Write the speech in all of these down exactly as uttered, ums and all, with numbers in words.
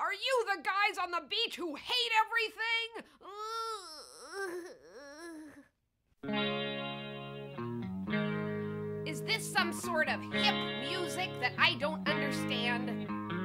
Are you the guys on the beach who hate everything? Is this some sort of hip music that I don't understand?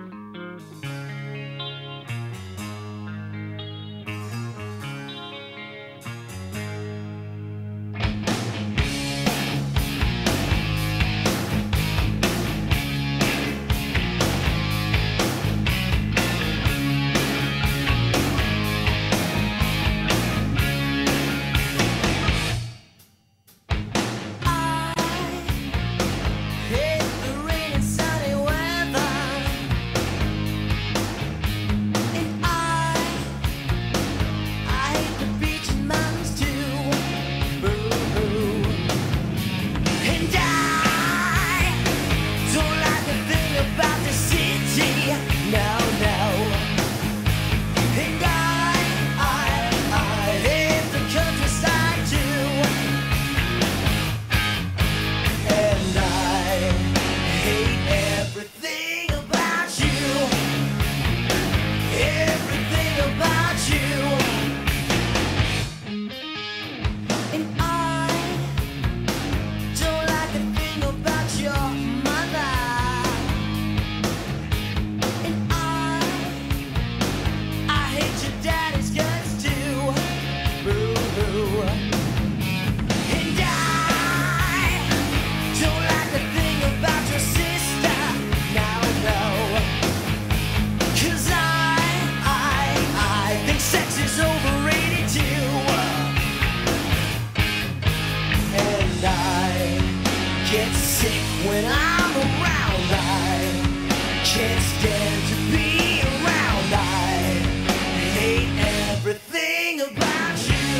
When I'm around, I can't stand to be around. I hate everything about you.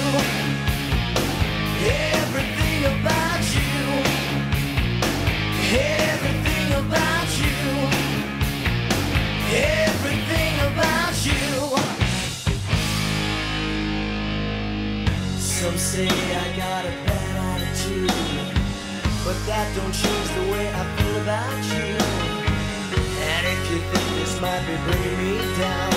Everything about you. Everything about you. Everything about you. Some say I got a bad attitude, but that don't change the way I feel about you. And if you think this might be bringing me down,